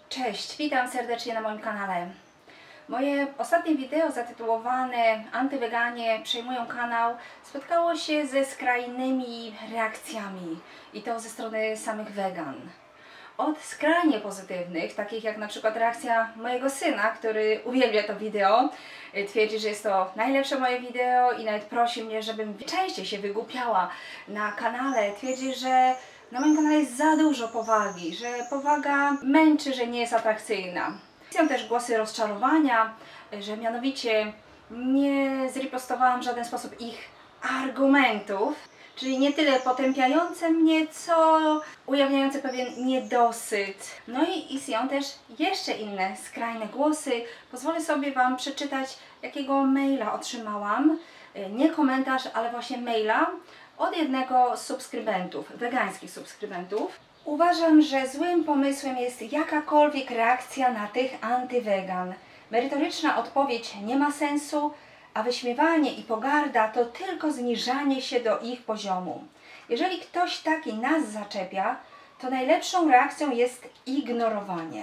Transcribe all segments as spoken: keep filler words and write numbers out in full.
Cześć, witam serdecznie na moim kanale. Moje ostatnie wideo zatytułowane Antyweganie przejmują kanał spotkało się ze skrajnymi reakcjami i to ze strony samych wegan. Od skrajnie pozytywnych, takich jak na przykład reakcja mojego syna, który uwielbia to wideo, twierdzi, że jest to najlepsze moje wideo i nawet prosi mnie, żebym częściej się wygłupiała na kanale. Twierdzi, że na moim kanale jest za dużo powagi, że powaga męczy, że nie jest atrakcyjna. Są też głosy rozczarowania, że mianowicie nie zrepostowałam w żaden sposób ich argumentów, czyli nie tyle potępiające mnie, co ujawniające pewien niedosyt. No i są też jeszcze inne skrajne głosy. Pozwolę sobie Wam przeczytać, jakiego maila otrzymałam. Nie komentarz, ale właśnie maila od jednego z subskrybentów, wegańskich subskrybentów. Uważam, że złym pomysłem jest jakakolwiek reakcja na tych antywegan. Merytoryczna odpowiedź nie ma sensu, a wyśmiewanie i pogarda to tylko zniżanie się do ich poziomu. Jeżeli ktoś taki nas zaczepia, to najlepszą reakcją jest ignorowanie.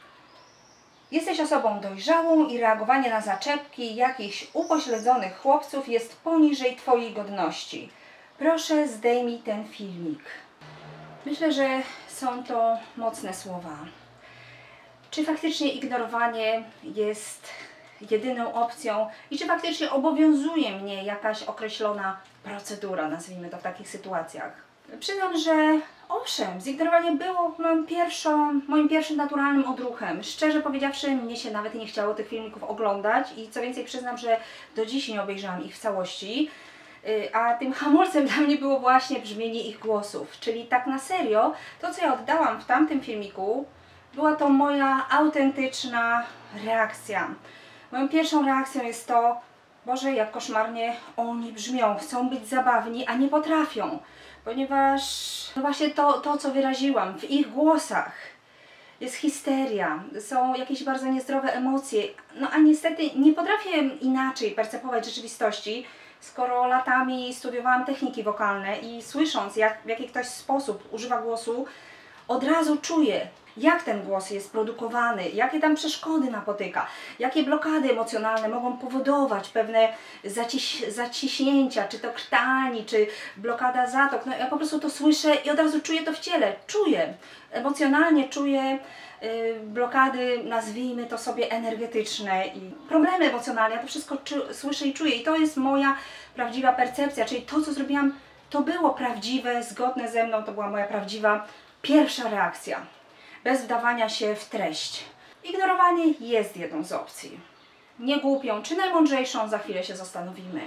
Jesteś osobą dojrzałą i reagowanie na zaczepki jakichś upośledzonych chłopców jest poniżej Twojej godności. Proszę, zdejmij ten filmik. Myślę, że są to mocne słowa. Czy faktycznie ignorowanie jest jedyną opcją i czy faktycznie obowiązuje mnie jakaś określona procedura, nazwijmy to w takich sytuacjach? Przyznam, że owszem, zignorowanie było moim, pierwszą, moim pierwszym naturalnym odruchem. Szczerze powiedziawszy, mnie się nawet nie chciało tych filmików oglądać i co więcej przyznam, że do dziś nie obejrzałam ich w całości. A tym hamulcem dla mnie było właśnie brzmienie ich głosów. Czyli tak na serio, to co ja oddałam w tamtym filmiku, była to moja autentyczna reakcja. Moją pierwszą reakcją jest to, Boże, jak koszmarnie oni brzmią, chcą być zabawni, a nie potrafią. Ponieważ no właśnie to, to, co wyraziłam w ich głosach, jest histeria, są jakieś bardzo niezdrowe emocje, no a niestety nie potrafię inaczej percepować rzeczywistości, skoro latami studiowałam techniki wokalne i słysząc, jak, w jaki ktoś sposób używa głosu, od razu czuję, jak ten głos jest produkowany, jakie tam przeszkody napotyka, jakie blokady emocjonalne mogą powodować pewne zaciś, zaciśnięcia, czy to krtani, czy blokada zatok. No ja po prostu to słyszę i od razu czuję to w ciele, czuję, emocjonalnie czuję yy, blokady, nazwijmy to sobie energetyczne i problemy emocjonalne, ja to wszystko słyszę i czuję i to jest moja prawdziwa percepcja, czyli to, co zrobiłam, to było prawdziwe, zgodne ze mną, to była moja prawdziwa pierwsza reakcja. Bez wdawania się w treść. Ignorowanie jest jedną z opcji. Nie głupią, czy najmądrzejszą, za chwilę się zastanowimy.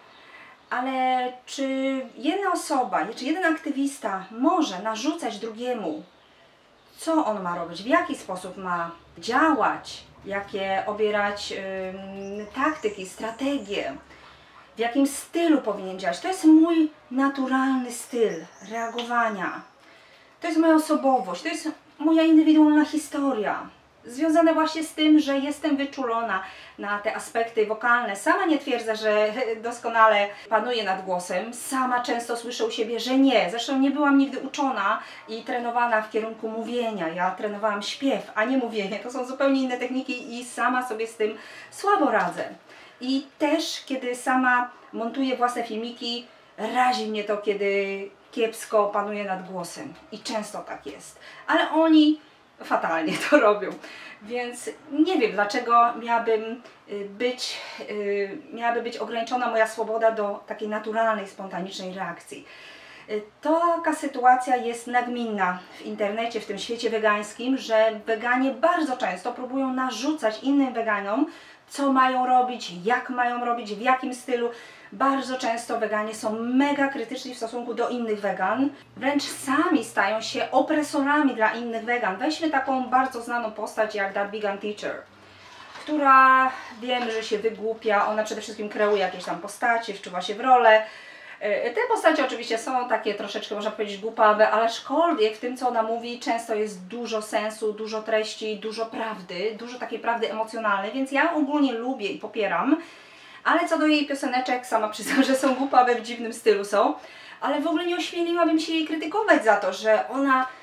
Ale czy jedna osoba, czy jeden aktywista może narzucać drugiemu, co on ma robić, w jaki sposób ma działać, jakie obierać yy, taktyki, strategie, w jakim stylu powinien działać. To jest mój naturalny styl reagowania. To jest moja osobowość, to jest moja indywidualna historia, związana właśnie z tym, że jestem wyczulona na te aspekty wokalne. Sama nie twierdzę, że doskonale panuję nad głosem, sama często słyszę u siebie, że nie. Zresztą nie byłam nigdy uczona i trenowana w kierunku mówienia. Ja trenowałam śpiew, a nie mówienie. To są zupełnie inne techniki i sama sobie z tym słabo radzę. I też, kiedy sama montuję własne filmiki, razi mnie to, kiedy kiepsko panuje nad głosem i często tak jest, ale oni fatalnie to robią, więc nie wiem, dlaczego miałabym być, miałaby być ograniczona moja swoboda do takiej naturalnej, spontanicznej reakcji. Taka sytuacja jest nagminna w internecie, w tym świecie wegańskim, że weganie bardzo często próbują narzucać innym weganom, co mają robić, jak mają robić, w jakim stylu. Bardzo często weganie są mega krytyczni w stosunku do innych wegan. Wręcz sami stają się opresorami dla innych wegan. Weźmy taką bardzo znaną postać jak That Vegan Teacher, która wiemy, że się wygłupia. Ona przede wszystkim kreuje jakieś tam postacie, wczuwa się w rolę. Te postacie oczywiście są takie troszeczkę, można powiedzieć, głupawe, ale aczkolwiek w tym, co ona mówi, często jest dużo sensu, dużo treści, dużo prawdy, dużo takiej prawdy emocjonalnej, więc ja ogólnie lubię i popieram. Ale co do jej pioseneczek, sama przyznam, że są głupawe, w dziwnym stylu są, ale w ogóle nie ośmieliłabym się jej krytykować za to, że ona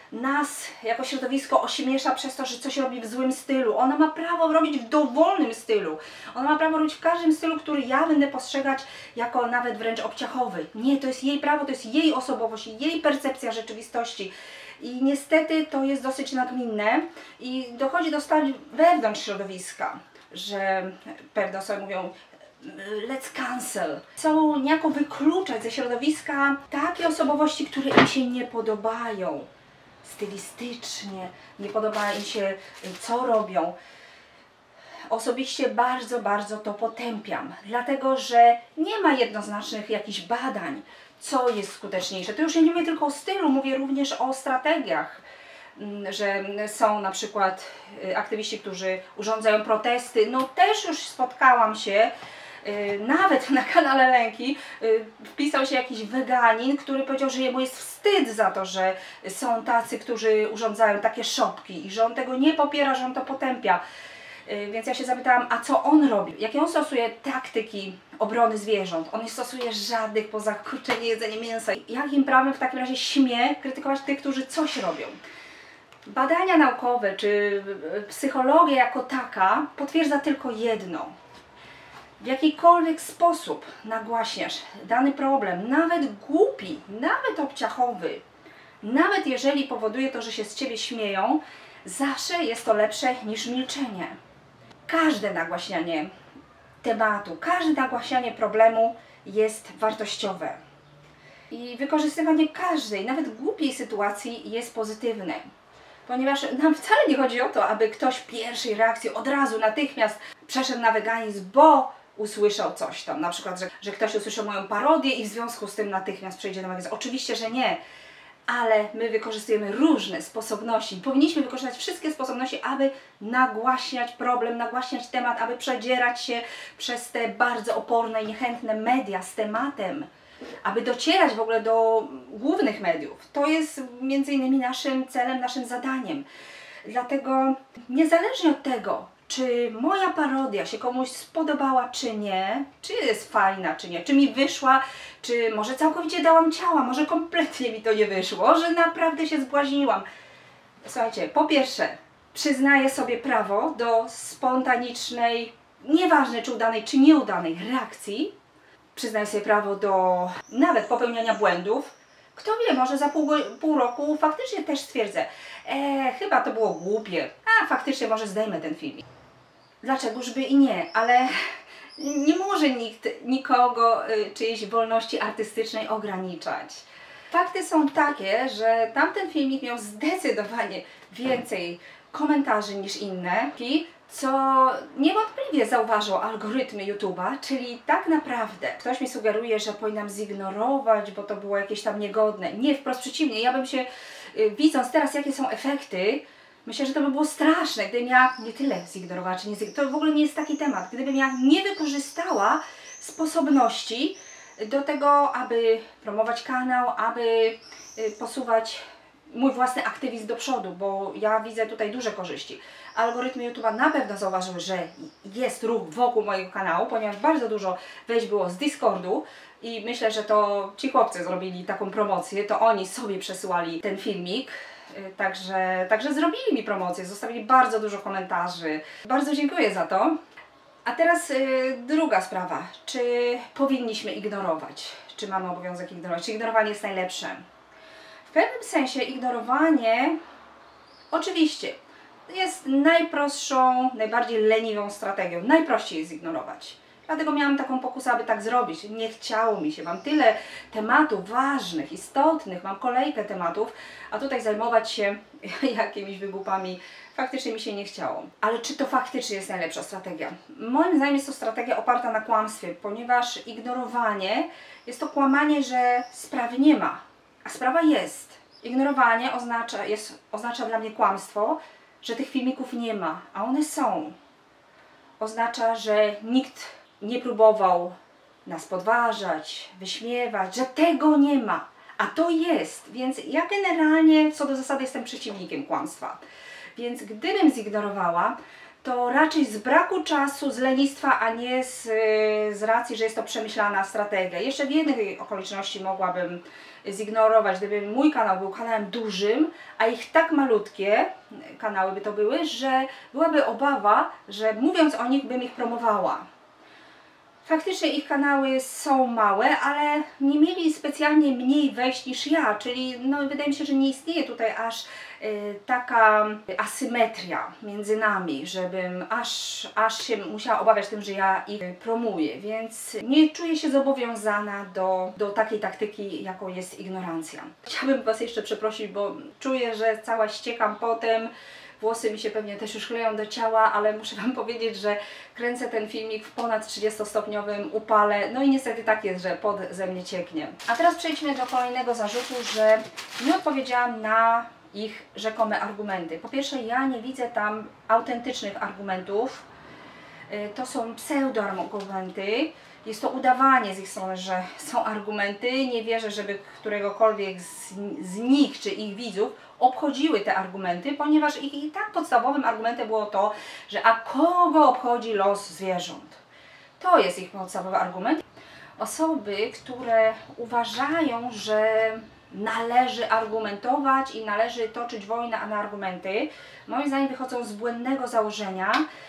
nas jako środowisko ośmiesza przez to, że coś robi w złym stylu. Ona ma prawo robić w dowolnym stylu. Ona ma prawo robić w każdym stylu, który ja będę postrzegać jako nawet wręcz obciachowy. Nie, to jest jej prawo, to jest jej osobowość, jej percepcja rzeczywistości. I niestety to jest dosyć nagminne i dochodzi do stanu wewnątrz środowiska, że pewne osoby mówią let's cancel. Chcą niejako wykluczać ze środowiska takie osobowości, które im się nie podobają stylistycznie, nie podoba im się, co robią. Osobiście bardzo, bardzo to potępiam, dlatego że nie ma jednoznacznych jakichś badań, co jest skuteczniejsze. To już ja nie mówię tylko o stylu, mówię również o strategiach, że są na przykład aktywiści, którzy urządzają protesty. No też już spotkałam się, nawet na kanale Lenki wpisał się jakiś weganin, który powiedział, że jemu jest wstyd za to, że są tacy, którzy urządzają takie szopki i że on tego nie popiera, że on to potępia. Więc ja się zapytałam, a co on robi? Jakie on stosuje taktyki obrony zwierząt? On nie stosuje żadnych poza kurczenie, jedzenie mięsa. Jakim prawem w takim razie śmie krytykować tych, którzy coś robią? Badania naukowe czy psychologia jako taka potwierdza tylko jedno. W jakikolwiek sposób nagłaśniasz dany problem, nawet głupi, nawet obciachowy, nawet jeżeli powoduje to, że się z Ciebie śmieją, zawsze jest to lepsze niż milczenie. Każde nagłaśnianie tematu, każde nagłaśnianie problemu jest wartościowe. I wykorzystywanie każdej, nawet głupiej sytuacji jest pozytywne. Ponieważ nam wcale nie chodzi o to, aby ktoś pierwszej reakcji od razu, natychmiast przeszedł na weganizm, bo usłyszał coś tam. Na przykład, że, że ktoś usłyszał moją parodię i w związku z tym natychmiast przejdzie na weganizm. Oczywiście, że nie. Ale my wykorzystujemy różne sposobności. Powinniśmy wykorzystać wszystkie sposobności, aby nagłaśniać problem, nagłaśniać temat, aby przedzierać się przez te bardzo oporne i niechętne media z tematem, aby docierać w ogóle do głównych mediów. To jest między innymi naszym celem, naszym zadaniem. Dlatego niezależnie od tego, czy moja parodia się komuś spodobała, czy nie, czy jest fajna, czy nie, czy mi wyszła, czy może całkowicie dałam ciała, może kompletnie mi to nie wyszło, że naprawdę się zbłaźniłam. Słuchajcie, po pierwsze, przyznaję sobie prawo do spontanicznej, nieważne czy udanej, czy nieudanej reakcji. Przyznaję sobie prawo do nawet popełniania błędów. Kto wie, może za pół, pół roku faktycznie też stwierdzę, e, chyba to było głupie, a faktycznie może zdejmę ten film. Dlaczegożby i nie, ale nie może nikt nikogo, czyjejś wolności artystycznej ograniczać. Fakty są takie, że tamten filmik miał zdecydowanie więcej komentarzy niż inne, co niewątpliwie zauważył algorytmy YouTube'a, czyli tak naprawdę ktoś mi sugeruje, że powinnam zignorować, bo to było jakieś tam niegodne. Nie, wprost przeciwnie, ja bym się, widząc teraz jakie są efekty, myślę, że to by było straszne, gdybym ja nie tyle zignorowała, czy nie zignorowała. To w ogóle nie jest taki temat. Gdybym ja nie wykorzystała sposobności do tego, aby promować kanał, aby posuwać mój własny aktywizm do przodu, bo ja widzę tutaj duże korzyści. Algorytmy YouTube'a na pewno zauważyły, że jest ruch wokół mojego kanału, ponieważ bardzo dużo wejść było z Discordu i myślę, że to ci chłopcy zrobili taką promocję, to oni sobie przesyłali ten filmik. Także, także zrobili mi promocję, zostawili bardzo dużo komentarzy. Bardzo dziękuję za to. A teraz y, druga sprawa. Czy powinniśmy ignorować? Czy mamy obowiązek ignorować? Czy ignorowanie jest najlepsze? W pewnym sensie ignorowanie oczywiście jest najprostszą, najbardziej leniwą strategią. Najprościej jest ignorować. Dlatego miałam taką pokusę, aby tak zrobić. Nie chciało mi się. Mam tyle tematów ważnych, istotnych, mam kolejkę tematów, a tutaj zajmować się jakimiś wygłupami faktycznie mi się nie chciało. Ale czy to faktycznie jest najlepsza strategia? Moim zdaniem jest to strategia oparta na kłamstwie, ponieważ ignorowanie jest to kłamanie, że sprawy nie ma, a sprawa jest. Ignorowanie oznacza, jest, oznacza dla mnie kłamstwo, że tych filmików nie ma, a one są. Oznacza, że nikt nie próbował nas podważać, wyśmiewać, że tego nie ma, a to jest. Więc ja generalnie co do zasady jestem przeciwnikiem kłamstwa. Więc gdybym zignorowała, to raczej z braku czasu, z lenistwa, a nie z, z racji, że jest to przemyślana strategia. Jeszcze w jednej okoliczności mogłabym zignorować, gdyby mój kanał był kanałem dużym, a ich tak malutkie kanały by to były, że byłaby obawa, że mówiąc o nich bym ich promowała. Faktycznie ich kanały są małe, ale nie mieli specjalnie mniej wejść niż ja, czyli no, wydaje mi się, że nie istnieje tutaj aż y, taka asymetria między nami, żebym aż, aż się musiała obawiać tym, że ja ich promuję, więc nie czuję się zobowiązana do, do takiej taktyki, jaką jest ignorancja. Chciałabym Was jeszcze przeprosić, bo czuję, że cała ściekam potem. Włosy mi się pewnie też już kleją do ciała, ale muszę Wam powiedzieć, że kręcę ten filmik w ponad trzydziestostopniowym upale. No i niestety tak jest, że pot ze mnie cieknie. A teraz przejdźmy do kolejnego zarzutu, że nie odpowiedziałam na ich rzekome argumenty. Po pierwsze, ja nie widzę tam autentycznych argumentów. To są pseudoargumenty. Jest to udawanie z ich strony, że są argumenty. Nie wierzę, żeby któregokolwiek z, z nich czy ich widzów obchodziły te argumenty, ponieważ ich i tak podstawowym argumentem było to, że a kogo obchodzi los zwierząt? To jest ich podstawowy argument. Osoby, które uważają, że należy argumentować i należy toczyć wojnę na argumenty, moim zdaniem wychodzą z błędnego założenia,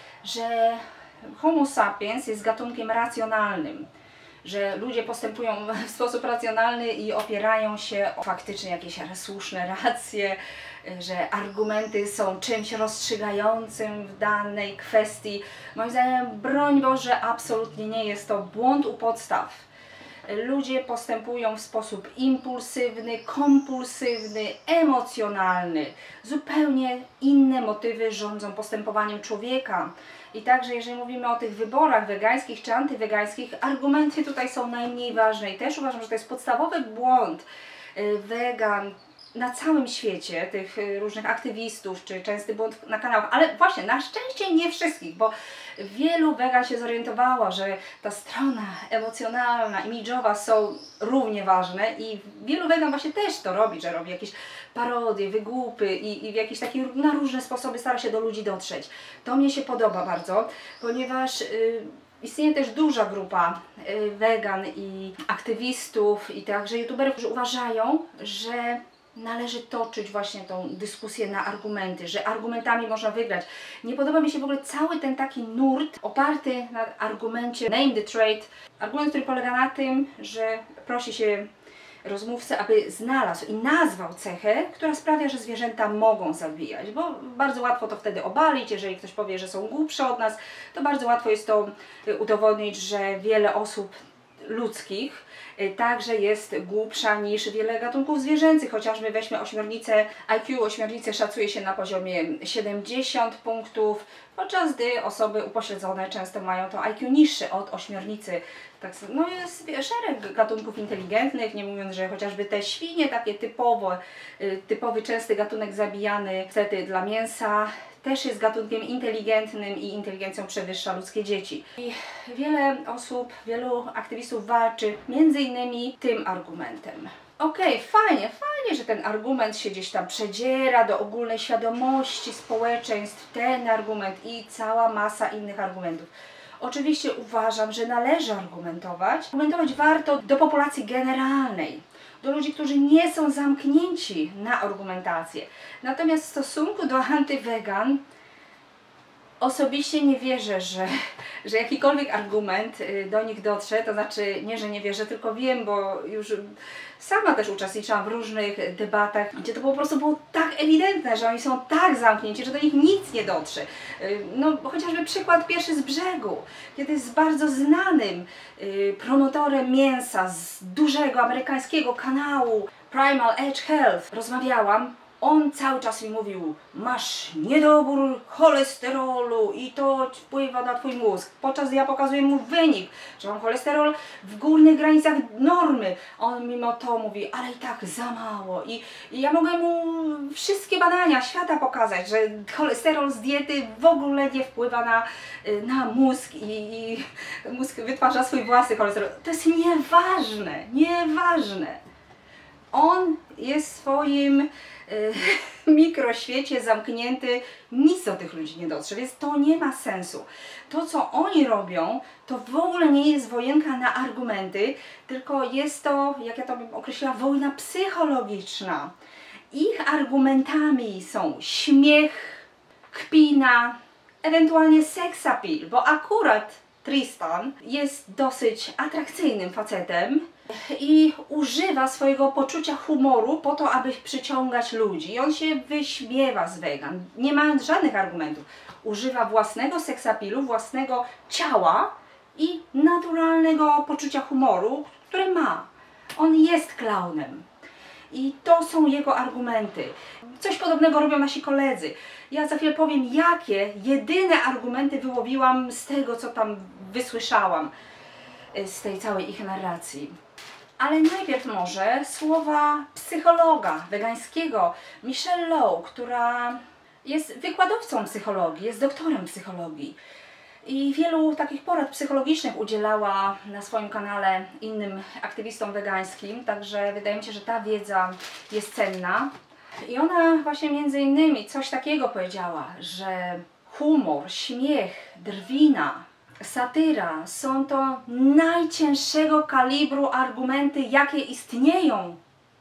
że Homo sapiens jest gatunkiem racjonalnym, że ludzie postępują w sposób racjonalny i opierają się o faktycznie jakieś słuszne racje, że argumenty są czymś rozstrzygającym w danej kwestii. Moim zdaniem, broń Boże, absolutnie nie jest to błąd u podstaw. Ludzie postępują w sposób impulsywny, kompulsywny, emocjonalny. Zupełnie inne motywy rządzą postępowaniem człowieka. I także jeżeli mówimy o tych wyborach wegańskich czy antywegańskich, argumenty tutaj są najmniej ważne. I też uważam, że to jest podstawowy błąd wegan na całym świecie, tych różnych aktywistów, czy częsty błąd na kanałach, ale właśnie na szczęście nie wszystkich, bo wielu wegan się zorientowało, że ta strona emocjonalna, imidżowa są równie ważne i wielu wegan właśnie też to robi, że robi jakieś parodie, wygłupy i, i w jakieś takie na różne sposoby stara się do ludzi dotrzeć. To mnie się podoba bardzo, ponieważ yy, istnieje też duża grupa yy, wegan i aktywistów i także youtuberów, którzy uważają, że należy toczyć właśnie tą dyskusję na argumenty, że argumentami można wygrać. Nie podoba mi się w ogóle cały ten taki nurt oparty na argumencie name the trait. Argument, który polega na tym, że prosi się rozmówcę, aby znalazł i nazwał cechę, która sprawia, że zwierzęta mogą zabijać, bo bardzo łatwo to wtedy obalić. Jeżeli ktoś powie, że są głupsze od nas, to bardzo łatwo jest to udowodnić, że wiele osób ludzkich także jest głupsza niż wiele gatunków zwierzęcych. Chociażby weźmy ośmiornicę, I Q ośmiornicy szacuje się na poziomie siedemdziesiąt punktów, podczas gdy osoby upośledzone często mają to I Q niższe od ośmiornicy. Tak, no jest szereg gatunków inteligentnych, nie mówiąc, że chociażby te świnie, takie typowo, typowy częsty gatunek zabijany niestety dla mięsa, też jest gatunkiem inteligentnym i inteligencją przewyższa ludzkie dzieci. I wiele osób, wielu aktywistów walczy między innymi tym argumentem. Okej, okay, fajnie, fajnie, że ten argument się gdzieś tam przedziera do ogólnej świadomości społeczeństw, ten argument i cała masa innych argumentów. Oczywiście uważam, że należy argumentować. Argumentować warto do populacji generalnej, do ludzi, którzy nie są zamknięci na argumentację. Natomiast w stosunku do antywegan osobiście nie wierzę, że, że jakikolwiek argument do nich dotrze, to znaczy nie, że nie wierzę, tylko wiem, bo już sama też uczestniczyłam w różnych debatach, gdzie to po prostu było tak ewidentne, że oni są tak zamknięci, że do nich nic nie dotrze. No chociażby przykład pierwszy z brzegu, kiedy z bardzo znanym promotorem mięsa z dużego amerykańskiego kanału Primal Edge Health rozmawiałam. On cały czas mi mówił, masz niedobór cholesterolu i to wpływa na Twój mózg. Podczas gdy ja pokazuję mu wynik, że mam cholesterol w górnych granicach normy. On mimo to mówi, ale i tak za mało. I, i ja mogę mu wszystkie badania świata pokazać, że cholesterol z diety w ogóle nie wpływa na, na mózg i, i mózg wytwarza swój własny cholesterol. To jest nieważne, nieważne. On jest swoim yy, mikroświecie zamknięty, nic do tych ludzi nie dotrze, więc to nie ma sensu. To, co oni robią, to w ogóle nie jest wojenka na argumenty, tylko jest to, jak ja to bym określiła, wojna psychologiczna. Ich argumentami są śmiech, kpina, ewentualnie sex appeal, bo akurat Tristan jest dosyć atrakcyjnym facetem i używa swojego poczucia humoru po to, aby przyciągać ludzi. I on się wyśmiewa z wegan, nie mając żadnych argumentów. Używa własnego sex appealu, własnego ciała i naturalnego poczucia humoru, które ma. On jest klaunem. I to są jego argumenty. Coś podobnego robią nasi koledzy. Ja za chwilę powiem, jakie jedyne argumenty wyłowiłam z tego, co tam wysłyszałam z tej całej ich narracji. Ale najpierw może słowa psychologa wegańskiego Michelle Low, która jest wykładowcą psychologii, jest doktorem psychologii i wielu takich porad psychologicznych udzielała na swoim kanale innym aktywistom wegańskim, także wydaje mi się, że ta wiedza jest cenna. I ona właśnie między innymi coś takiego powiedziała, że humor, śmiech, drwina, satyra są to najcięższego kalibru argumenty, jakie istnieją.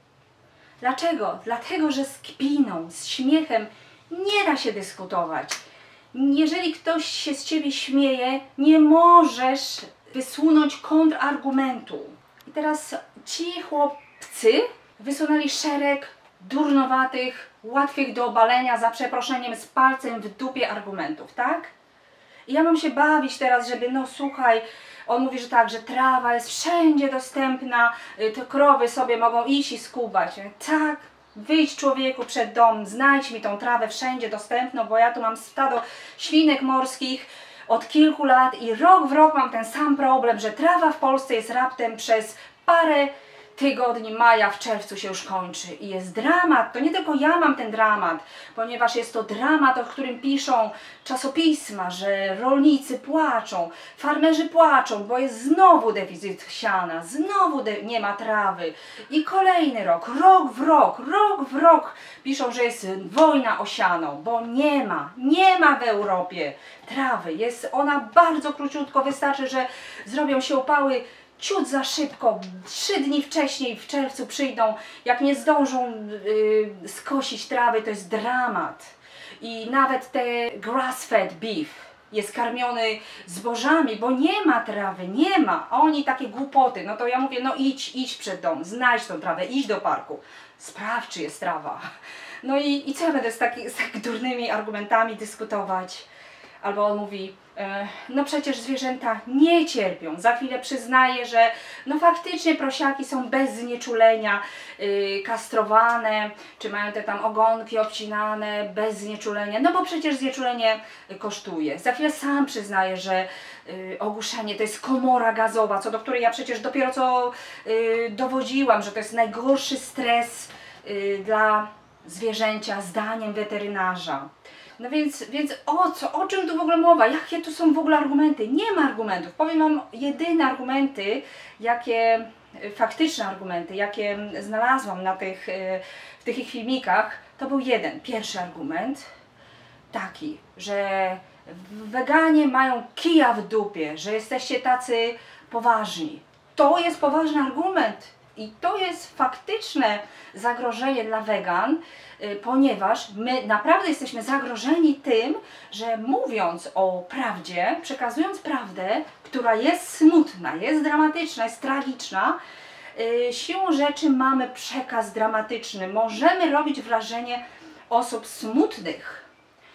Dlaczego? Dlatego, że z kpiną, z śmiechem nie da się dyskutować. Jeżeli ktoś się z Ciebie śmieje, nie możesz wysunąć kontrargumentu. I teraz ci chłopcy wysunęli szereg durnowatych, łatwych do obalenia, za przeproszeniem, z palcem w dupie argumentów, tak? I ja mam się bawić teraz, żeby, no słuchaj, on mówi, że tak, że trawa jest wszędzie dostępna, te krowy sobie mogą iść i skubać. Tak, wyjdź człowieku przed dom, znajdź mi tą trawę wszędzie dostępną, bo ja tu mam stado świnek morskich od kilku lat i rok w rok mam ten sam problem, że trawa w Polsce jest raptem przez parę tygodni, maja, w czerwcu się już kończy i jest dramat. To nie tylko ja mam ten dramat, ponieważ jest to dramat, o którym piszą czasopisma, że rolnicy płaczą, farmerzy płaczą, bo jest znowu deficyt siana, znowu nie ma trawy i kolejny rok, rok w rok, rok w rok piszą, że jest wojna o siano, bo nie ma, nie ma w Europie trawy, jest ona bardzo króciutko, wystarczy, że zrobią się upały ciut za szybko, trzy dni wcześniej w czerwcu przyjdą, jak nie zdążą yy, skosić trawy, to jest dramat. I nawet te grass-fed beef jest karmiony zbożami, bo nie ma trawy, nie ma, a oni takie głupoty, no to ja mówię, no idź, idź przed dom, znajdź tą trawę, idź do parku, sprawdź, czy jest trawa. No i, i co ja będę z, taki, z tak durnymi argumentami dyskutować? Albo on mówi, e, no przecież zwierzęta nie cierpią. Za chwilę przyznaje, że no faktycznie prosiaki są bez znieczulenia, y, kastrowane, czy mają te tam ogonki obcinane bez znieczulenia, no bo przecież znieczulenie kosztuje. Za chwilę sam przyznaje, że y, ogłuszenie to jest komora gazowa, co do której ja przecież dopiero co y, dowodziłam, że to jest najgorszy stres y, dla zwierzęcia zdaniem weterynarza. No więc, więc o co, o czym tu w ogóle mowa? Jakie tu są w ogóle argumenty? Nie ma argumentów. Powiem Wam jedyne argumenty, jakie, faktyczne argumenty, jakie znalazłam na tych, w tych ich filmikach, to był jeden, pierwszy argument, taki, że weganie mają kija w dupie, że jesteście tacy poważni. To jest poważny argument. I to jest faktyczne zagrożenie dla wegan, ponieważ my naprawdę jesteśmy zagrożeni tym, że mówiąc o prawdzie, przekazując prawdę, która jest smutna, jest dramatyczna, jest tragiczna, siłą rzeczy mamy przekaz dramatyczny. Możemy robić wrażenie osób smutnych.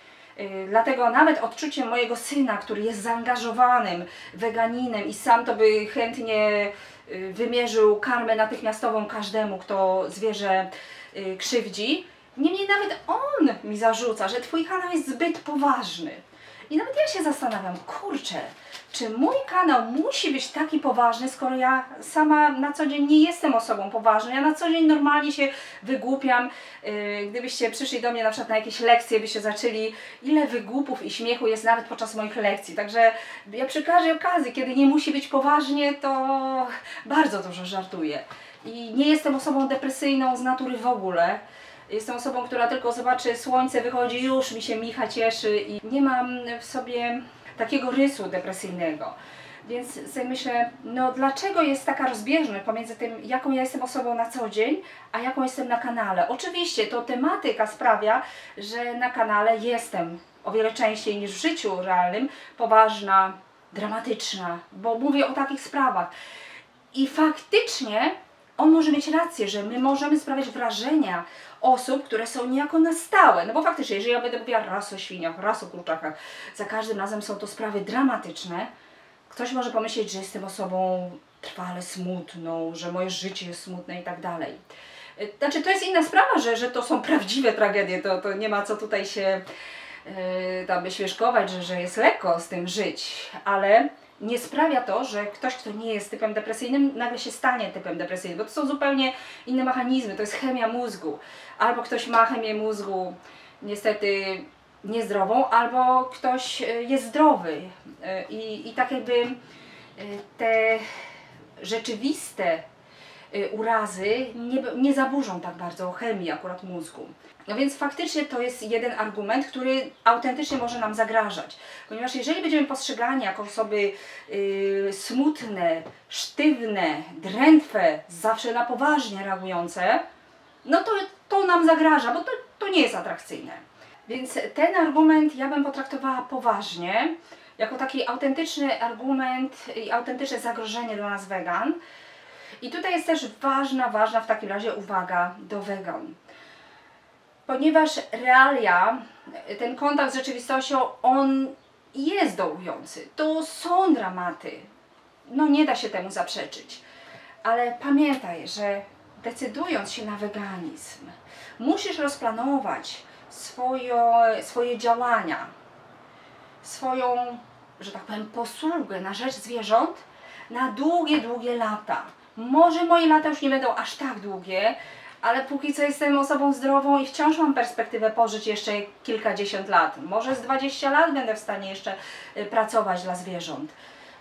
Dlatego nawet odczucie mojego syna, który jest zaangażowanym weganinem i sam to by chętnie wymierzył karmę natychmiastową każdemu, kto zwierzę krzywdzi. Niemniej nawet on mi zarzuca, że Twój kanał jest zbyt poważny. I nawet ja się zastanawiam, kurczę, czy mój kanał musi być taki poważny, skoro ja sama na co dzień nie jestem osobą poważną. Ja na co dzień normalnie się wygłupiam. Yy, gdybyście przyszli do mnie na przykład na jakieś lekcje, byście zaczęli, ile wygłupów i śmiechu jest nawet podczas moich lekcji. Także ja przy każdej okazji, kiedy nie musi być poważnie, to bardzo dużo żartuję. I nie jestem osobą depresyjną z natury w ogóle. Jestem osobą, która tylko zobaczy słońce, wychodzi, już mi się Micha cieszy i nie mam w sobie takiego rysu depresyjnego. Więc sobie myślę, no dlaczego jest taka rozbieżność pomiędzy tym, jaką ja jestem osobą na co dzień, a jaką jestem na kanale. Oczywiście to tematyka sprawia, że na kanale jestem o wiele częściej niż w życiu realnym, poważna, dramatyczna, bo mówię o takich sprawach. I faktycznie on może mieć rację, że my możemy sprawiać wrażenia osób, które są niejako na stałe. No bo faktycznie, jeżeli ja będę mówiła raz o świniach, raz o kurczakach, za każdym razem są to sprawy dramatyczne, ktoś może pomyśleć, że jestem osobą trwale smutną, że moje życie jest smutne i tak dalej. Znaczy, to jest inna sprawa, że, że to są prawdziwe tragedie, to, to nie ma co tutaj się yy, tam wyśmieszkować, że, że jest lekko z tym żyć, ale nie sprawia to, że ktoś, kto nie jest typem depresyjnym, nagle się stanie typem depresyjnym, bo to są zupełnie inne mechanizmy, to jest chemia mózgu. Albo ktoś ma chemię mózgu niestety niezdrową, albo ktoś jest zdrowy i, i tak jakby te rzeczywiste urazy nie, nie zaburzą tak bardzo chemii akurat mózgu. No więc faktycznie to jest jeden argument, który autentycznie może nam zagrażać. Ponieważ jeżeli będziemy postrzegani jako osoby yy, smutne, sztywne, drętwe, zawsze na poważnie reagujące, no to, to nam zagraża, bo to, to nie jest atrakcyjne. Więc ten argument ja bym potraktowała poważnie, jako taki autentyczny argument i autentyczne zagrożenie dla nas wegan. I tutaj jest też ważna, ważna w takim razie uwaga do wegan. Ponieważ realia, ten kontakt z rzeczywistością, on jest dołujący. To są dramaty. No nie da się temu zaprzeczyć. Ale pamiętaj, że decydując się na weganizm, musisz rozplanować swoje, swoje działania, swoją, że tak powiem, posługę na rzecz zwierząt na długie, długie lata. Może moje lata już nie będą aż tak długie, ale póki co jestem osobą zdrową i wciąż mam perspektywę pożyć jeszcze kilkadziesiąt lat. Może z dwadzieścia lat będę w stanie jeszcze pracować dla zwierząt.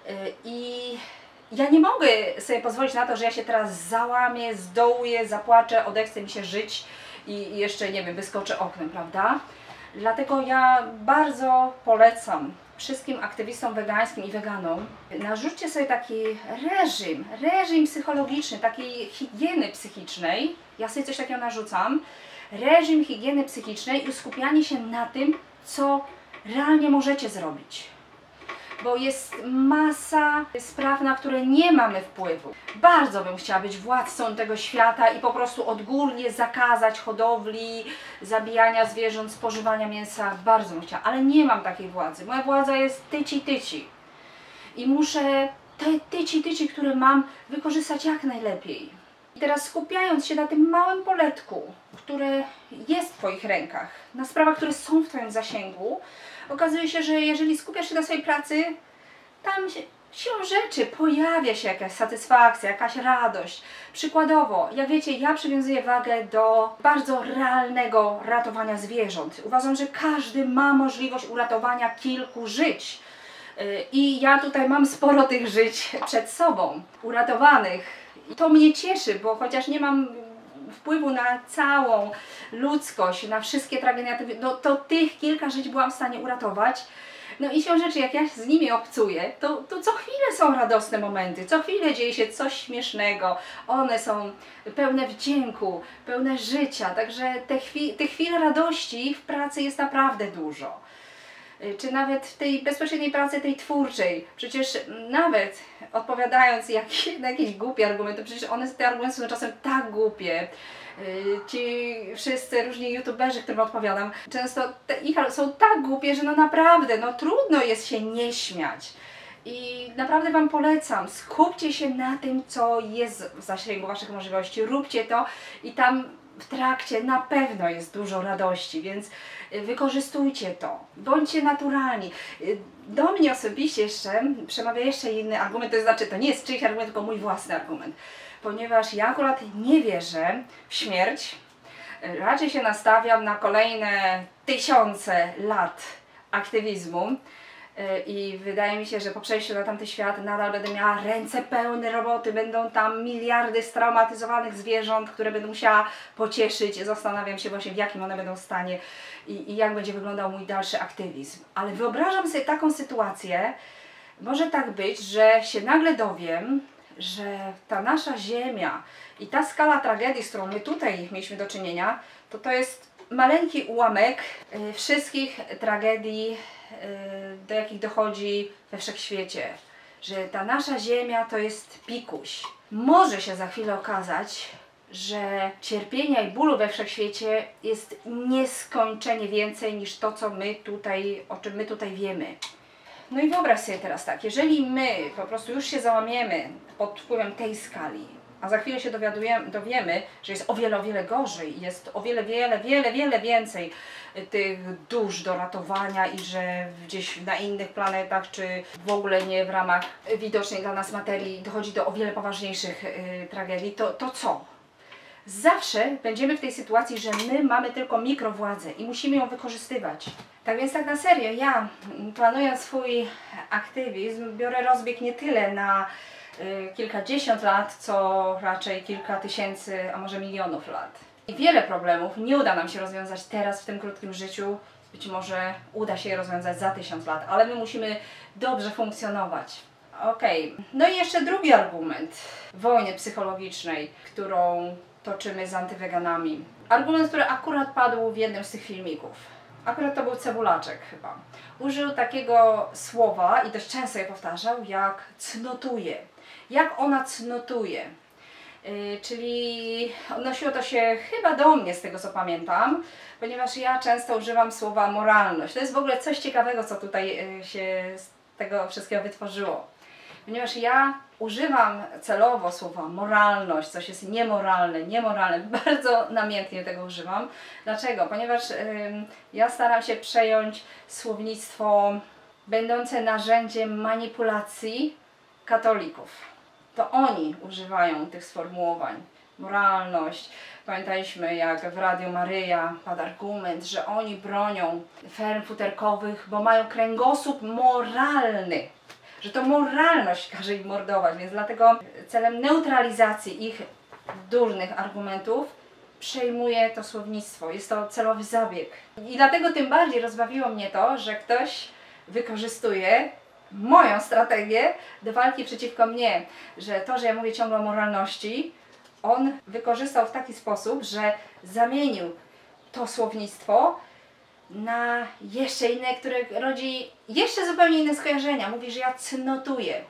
I ja nie mogę sobie pozwolić na to, że ja się teraz załamię, zdołuję, zapłaczę, odechce mi się żyć i jeszcze, nie wiem, wyskoczę oknem, prawda? Dlatego ja bardzo polecam wszystkim aktywistom wegańskim i weganom, narzućcie sobie taki reżim, reżim psychologiczny, takiej higieny psychicznej. Ja sobie coś takiego narzucam. Reżim higieny psychicznej i skupianie się na tym, co realnie możecie zrobić. Bo jest masa spraw, na które nie mamy wpływu. Bardzo bym chciała być władcą tego świata i po prostu odgórnie zakazać hodowli, zabijania zwierząt, spożywania mięsa. Bardzo bym chciała, ale nie mam takiej władzy. Moja władza jest tyci tyci. I muszę te tyci tyci, które mam, wykorzystać jak najlepiej. I teraz skupiając się na tym małym poletku, które jest w Twoich rękach, na sprawach, które są w Twoim zasięgu, okazuje się, że jeżeli skupiasz się na swojej pracy, tam się, siłą rzeczy pojawia się jakaś satysfakcja, jakaś radość. Przykładowo, jak wiecie, ja przywiązuję wagę do bardzo realnego ratowania zwierząt. Uważam, że każdy ma możliwość uratowania kilku żyć. I ja tutaj mam sporo tych żyć przed sobą, uratowanych. I to mnie cieszy, bo chociaż nie mam wpływu na całą ludzkość, na wszystkie tragedie, no to tych kilka żyć byłam w stanie uratować. No i siłą rzeczy, jak ja z nimi obcuję, to, to co chwilę są radosne momenty, co chwilę dzieje się coś śmiesznego, one są pełne wdzięku, pełne życia, także te chwi tych chwil radości w pracy jest naprawdę dużo. Czy nawet w tej bezpośredniej pracy, tej twórczej, przecież nawet odpowiadając jak, na jakieś głupie argumenty, przecież one, te argumenty są czasem tak głupie. Ci wszyscy różni youtuberzy, którym odpowiadam, często te ich są tak głupie, że no naprawdę, no trudno jest się nie śmiać. I naprawdę Wam polecam, skupcie się na tym, co jest w zasięgu Waszych możliwości, róbcie to i tam w trakcie na pewno jest dużo radości, więc wykorzystujcie to, bądźcie naturalni. Do mnie osobiście jeszcze przemawia jeszcze inny argument, to znaczy to nie jest czyjś argument, tylko mój własny argument. Ponieważ ja akurat nie wierzę w śmierć, raczej się nastawiam na kolejne tysiące lat aktywizmu i wydaje mi się, że po przejściu na tamty świat nadal będę miała ręce pełne roboty, będą tam miliardy straumatyzowanych zwierząt, które będę musiała pocieszyć. Zastanawiam się właśnie, w jakim one będą stanie i, i jak będzie wyglądał mój dalszy aktywizm. Ale wyobrażam sobie taką sytuację, może tak być, że się nagle dowiem, że ta nasza Ziemia i ta skala tragedii, z którą my tutaj mieliśmy do czynienia, to to jest maleńki ułamek y, wszystkich tragedii, y, do jakich dochodzi we wszechświecie. Że ta nasza Ziemia to jest pikuś. Może się za chwilę okazać, że cierpienia i bólu we wszechświecie jest nieskończenie więcej niż to, co my tutaj, o czym my tutaj wiemy. No i wyobraź sobie teraz tak, jeżeli my po prostu już się załamiemy pod wpływem tej skali, a za chwilę się dowiadujemy, dowiemy, że jest o wiele, o wiele gorzej, jest o wiele, wiele, wiele, wiele więcej tych dusz do ratowania i że gdzieś na innych planetach, czy w ogóle nie w ramach widocznej dla nas materii dochodzi do o wiele poważniejszych y, tragedii, to, to co? Zawsze będziemy w tej sytuacji, że my mamy tylko mikrowładzę i musimy ją wykorzystywać. Tak więc tak na serio, ja planując swój aktywizm, biorę rozbieg nie tyle na y, kilkadziesiąt lat, co raczej kilka tysięcy, a może milionów lat. I wiele problemów nie uda nam się rozwiązać teraz w tym krótkim życiu, być może uda się je rozwiązać za tysiąc lat, ale my musimy dobrze funkcjonować. Okej, okay. No i jeszcze drugi argument wojny psychologicznej, którą toczymy z antyweganami. Argument, który akurat padł w jednym z tych filmików. Akurat to był Cebulaczek chyba. Użył takiego słowa i dość często je powtarzał, jak cnotuje. Jak ona cnotuje. Yy, czyli odnosiło to się chyba do mnie, z tego co pamiętam, ponieważ ja często używam słowa moralność. To jest w ogóle coś ciekawego, co tutaj yy, się z tego wszystkiego wytworzyło. Ponieważ ja używam celowo słowa moralność, coś jest niemoralne, niemoralne, bardzo namiętnie tego używam. Dlaczego? Ponieważ yy, ja staram się przejąć słownictwo będące narzędziem manipulacji katolików. To oni używają tych sformułowań. Moralność. Pamiętaliśmy, jak w Radiu Maryja padł argument, że oni bronią ferm futerkowych, bo mają kręgosłup moralny. Że to moralność każe im mordować, więc dlatego celem neutralizacji ich durnych argumentów przejmuje to słownictwo. Jest to celowy zabieg. I dlatego tym bardziej rozbawiło mnie to, że ktoś wykorzystuje moją strategię do walki przeciwko mnie. Że to, że ja mówię ciągle o moralności, on wykorzystał w taki sposób, że zamienił to słownictwo na jeszcze inne, które rodzi jeszcze zupełnie inne skojarzenia. Mówi, że ja cnotuję.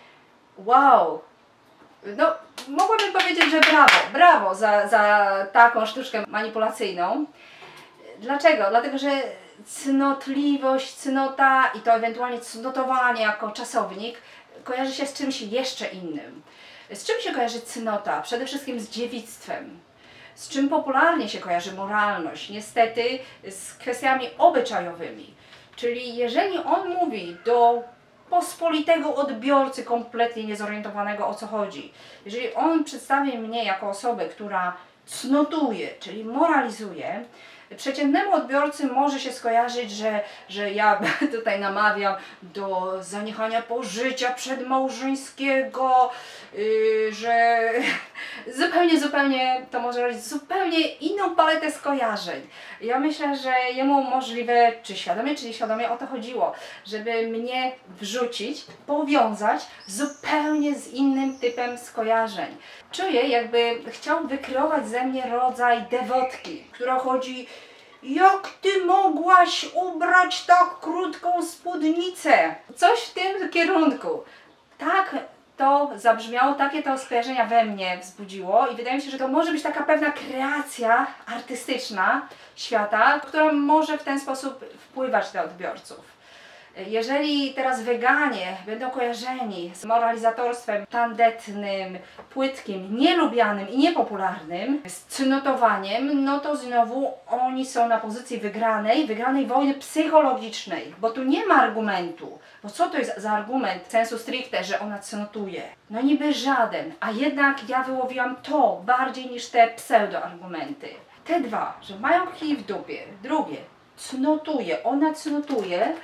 Wow! No, mogłabym powiedzieć, że brawo, brawo za, za taką sztuczkę manipulacyjną. Dlaczego? Dlatego, że cnotliwość, cnota i to ewentualnie cnotowanie jako czasownik kojarzy się z czymś jeszcze innym. Z czym się kojarzy cnota? Przede wszystkim z dziewictwem. Z czym popularnie się kojarzy moralność? Niestety z kwestiami obyczajowymi. Czyli jeżeli on mówi do pospolitego odbiorcy kompletnie niezorientowanego, o co chodzi, jeżeli on przedstawi mnie jako osobę, która cnotuje, czyli moralizuje, przeciętnemu odbiorcy może się skojarzyć, że, że ja tutaj namawiam do zaniechania pożycia przedmałżeńskiego, yy, że zupełnie, zupełnie to może robić zupełnie inną paletę skojarzeń. Ja myślę, że jemu możliwe, czy świadomie, czy nieświadomie o to chodziło, żeby mnie wrzucić, powiązać zupełnie z innym typem skojarzeń. Czuję, jakby chciał wykreować ze mnie rodzaj dewotki, która chodzi: jak ty mogłaś ubrać tak krótką spódnicę? Coś w tym kierunku. Tak to zabrzmiało, takie to skojarzenia we mnie wzbudziło i wydaje mi się, że to może być taka pewna kreacja artystyczna świata, która może w ten sposób wpływać na odbiorców. Jeżeli teraz weganie będą kojarzeni z moralizatorstwem tandetnym, płytkim, nielubianym i niepopularnym, z cnotowaniem, no to znowu oni są na pozycji wygranej, wygranej wojny psychologicznej, bo tu nie ma argumentu. Bo co to jest za argument sensu stricte, że ona cnotuje? No niby żaden, a jednak ja wyłowiłam to bardziej niż te pseudoargumenty. Te dwa, że mają kij w dupie. Drugie, cnotuje, ona cnotuje,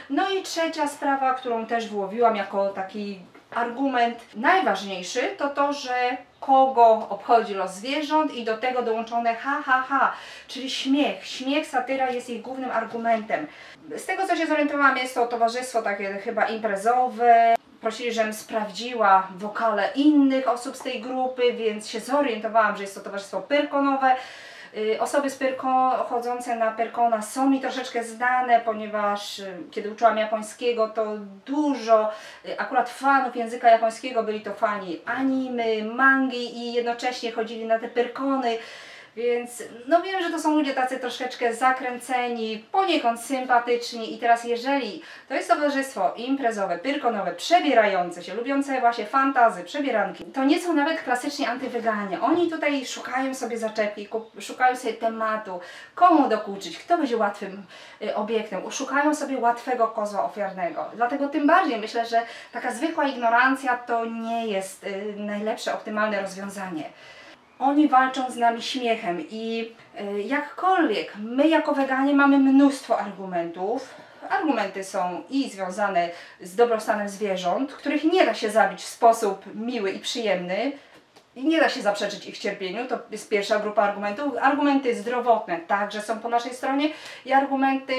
No i trzecia sprawa, którą też wyłowiłam jako taki argument najważniejszy, to to, że kogo obchodzi los zwierząt i do tego dołączone ha, ha, ha, czyli śmiech. Śmiech, satyra jest ich głównym argumentem. Z tego, co się zorientowałam, jest to towarzystwo takie chyba imprezowe. Prosili, żebym sprawdziła wokale innych osób z tej grupy, więc się zorientowałam, że jest to towarzystwo pyrkonowe. Osoby z Pyrko, chodzące na Pyrkona są mi troszeczkę znane, ponieważ kiedy uczyłam japońskiego, to dużo akurat fanów języka japońskiego byli to fani animy, mangi i jednocześnie chodzili na te Pyrkony. Więc no wiem, że to są ludzie tacy troszeczkę zakręceni, poniekąd sympatyczni i teraz jeżeli to jest towarzystwo imprezowe, pyrkonowe, przebierające się, lubiące właśnie fantazy, przebieranki, to nie są nawet klasycznie antyweganie. Oni tutaj szukają sobie zaczepki, szukają sobie tematu, komu dokuczyć, kto będzie łatwym y, obiektem, szukają sobie łatwego kozła ofiarnego. Dlatego tym bardziej myślę, że taka zwykła ignorancja to nie jest y, najlepsze, optymalne rozwiązanie. Oni walczą z nami śmiechem i y, jakkolwiek my jako weganie mamy mnóstwo argumentów. Argumenty są i związane z dobrostanem zwierząt, których nie da się zabić w sposób miły i przyjemny. I nie da się zaprzeczyć ich cierpieniu, to jest pierwsza grupa argumentów. Argumenty zdrowotne także są po naszej stronie i argumenty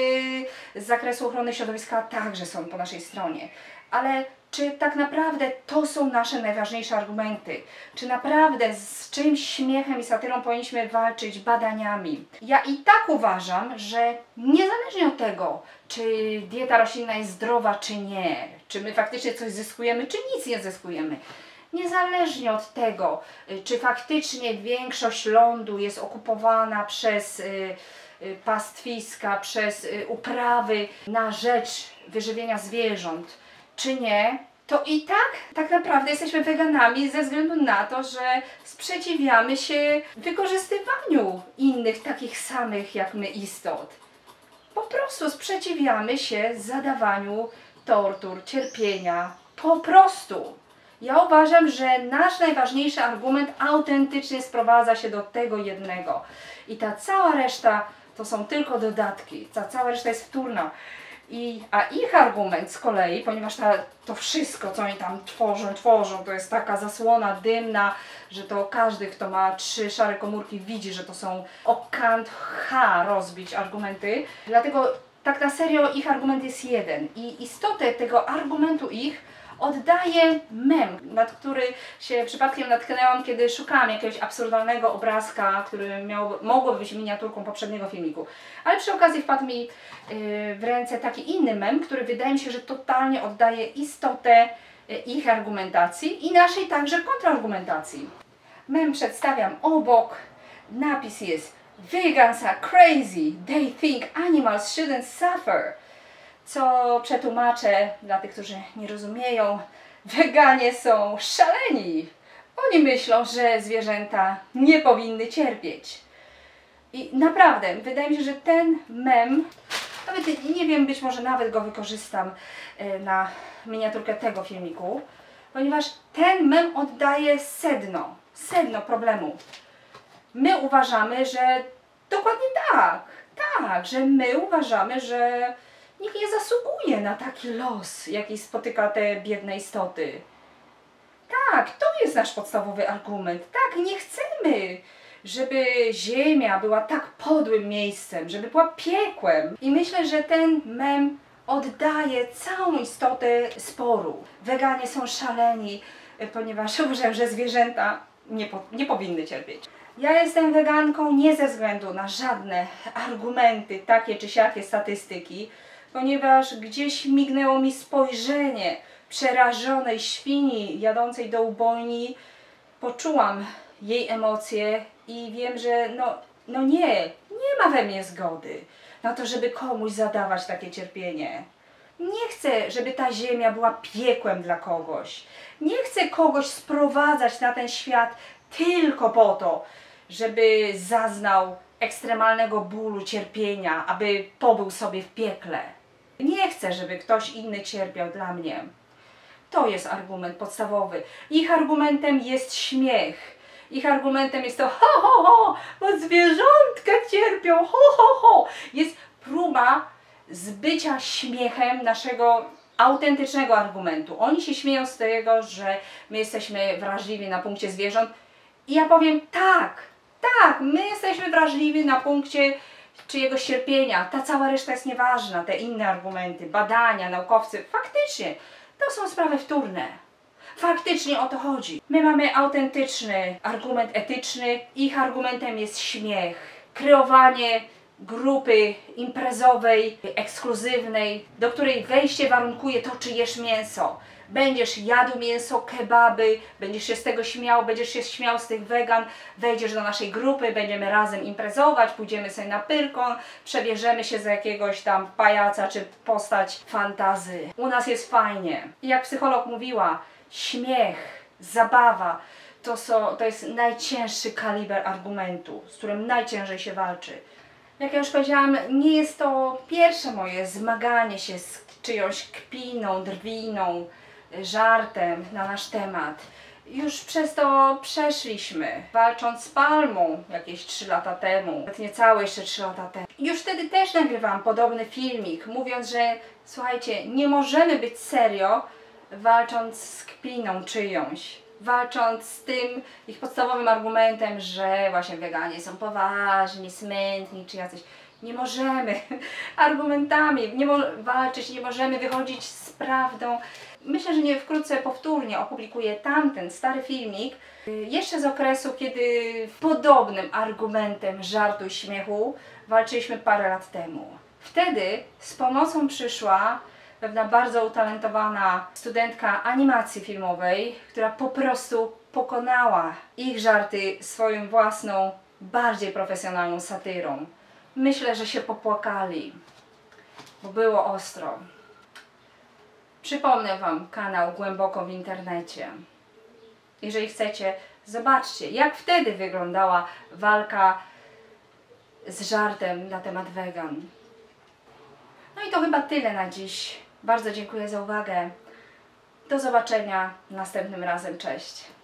z zakresu ochrony środowiska także są po naszej stronie. Ale czy tak naprawdę to są nasze najważniejsze argumenty? Czy naprawdę z czymś śmiechem i satyrą powinniśmy walczyć badaniami? Ja i tak uważam, że niezależnie od tego, czy dieta roślinna jest zdrowa, czy nie, czy my faktycznie coś zyskujemy, czy nic nie zyskujemy, niezależnie od tego, czy faktycznie większość lądu jest okupowana przez y, y, pastwiska, przez y, uprawy na rzecz wyżywienia zwierząt, czy nie, to i tak tak naprawdę jesteśmy weganami ze względu na to, że sprzeciwiamy się wykorzystywaniu innych takich samych jak my istot. Po prostu sprzeciwiamy się zadawaniu tortur, cierpienia. Po prostu. Ja uważam, że nasz najważniejszy argument autentycznie sprowadza się do tego jednego. I ta cała reszta to są tylko dodatki. Ta cała reszta jest wtórna. I, a ich argument z kolei, ponieważ ta, to wszystko, co oni tam tworzą, tworzą, to jest taka zasłona dymna, że to każdy, kto ma trzy szare komórki, widzi, że to są o kant H rozbić argumenty. Dlatego tak na serio ich argument jest jeden. I istotę tego argumentu ich oddaje mem, nad który się przypadkiem natknęłam, kiedy szukałam jakiegoś absurdalnego obrazka, który miał, mogło być miniaturką poprzedniego filmiku. Ale przy okazji wpadł mi yy, w ręce taki inny mem, który wydaje mi się, że totalnie oddaje istotę yy, ich argumentacji i naszej także kontrargumentacji. Mem przedstawiam obok, napis jest "Vegans are crazy, they think animals shouldn't suffer". Co przetłumaczę dla tych, którzy nie rozumieją, weganie są szaleni. Oni myślą, że zwierzęta nie powinny cierpieć. I naprawdę, wydaje mi się, że ten mem, nawet nie wiem, być może nawet go wykorzystam na miniaturkę tego filmiku, ponieważ ten mem oddaje sedno, sedno problemu. My uważamy, że dokładnie tak, tak, że my uważamy, że nikt nie zasługuje na taki los, jaki spotyka te biedne istoty. Tak, to jest nasz podstawowy argument. Tak, nie chcemy, żeby Ziemia była tak podłym miejscem, żeby była piekłem. I myślę, że ten mem oddaje całą istotę sporu. Weganie są szaleni, ponieważ uważają, że zwierzęta nie, po, nie powinny cierpieć. Ja jestem weganką nie ze względu na żadne argumenty, takie czy siakie statystyki, ponieważ gdzieś mignęło mi spojrzenie przerażonej świni jadącej do ubojni. Poczułam jej emocje i wiem, że no, no nie, nie ma we mnie zgody na to, żeby komuś zadawać takie cierpienie. Nie chcę, żeby ta ziemia była piekłem dla kogoś. Nie chcę kogoś sprowadzać na ten świat tylko po to, żeby zaznał ekstremalnego bólu, cierpienia, aby pobył sobie w piekle. Nie chcę, żeby ktoś inny cierpiał dla mnie. To jest argument podstawowy. Ich argumentem jest śmiech. Ich argumentem jest to ho, ho, ho, bo zwierzątka cierpią, ho, ho, ho. Jest próba z bycia śmiechem naszego autentycznego argumentu. Oni się śmieją z tego, że my jesteśmy wrażliwi na punkcie zwierząt. I ja powiem tak, tak, my jesteśmy wrażliwi na punkcie czyjegoś cierpienia. Ta cała reszta jest nieważna, te inne argumenty, badania, naukowcy. Faktycznie, to są sprawy wtórne. Faktycznie o to chodzi. My mamy autentyczny argument etyczny, ich argumentem jest śmiech, kreowanie grupy imprezowej, ekskluzywnej, do której wejście warunkuje to, czy jesz mięso. Będziesz jadł mięso, kebaby, będziesz się z tego śmiał, będziesz się śmiał z tych wegan, wejdziesz do naszej grupy, będziemy razem imprezować, pójdziemy sobie na pyrkon, przebierzemy się za jakiegoś tam pajaca czy postać fantazy. U nas jest fajnie. I jak psycholog mówiła, śmiech, zabawa to, są, to jest najcięższy kaliber argumentu, z którym najciężej się walczy. Jak ja już powiedziałam, nie jest to pierwsze moje zmaganie się z czyjąś kpiną, drwiną, żartem na nasz temat. Już przez to przeszliśmy, walcząc z palmą jakieś trzy lata temu, nawet niecałe jeszcze trzy lata temu. Już wtedy też nagrywałam podobny filmik, mówiąc, że słuchajcie, nie możemy być serio, walcząc z kpiną czyjąś. Walcząc z tym ich podstawowym argumentem, że właśnie weganie są poważni, smętni czy jacyś. Nie możemy argumentami nie mo walczyć, nie możemy wychodzić z prawdą. Myślę, że nie wkrótce powtórnie opublikuję tamten stary filmik, jeszcze z okresu, kiedy podobnym argumentem żartu i śmiechu walczyliśmy parę lat temu. Wtedy z pomocą przyszła pewna bardzo utalentowana studentka animacji filmowej, która po prostu pokonała ich żarty swoją własną, bardziej profesjonalną satyrą. Myślę, że się popłakali, bo było ostro. Przypomnę Wam kanał Głęboko w internecie. Jeżeli chcecie, zobaczcie, jak wtedy wyglądała walka z żartem na temat wegan. No i to chyba tyle na dziś. Bardzo dziękuję za uwagę. Do zobaczenia następnym razem. Cześć.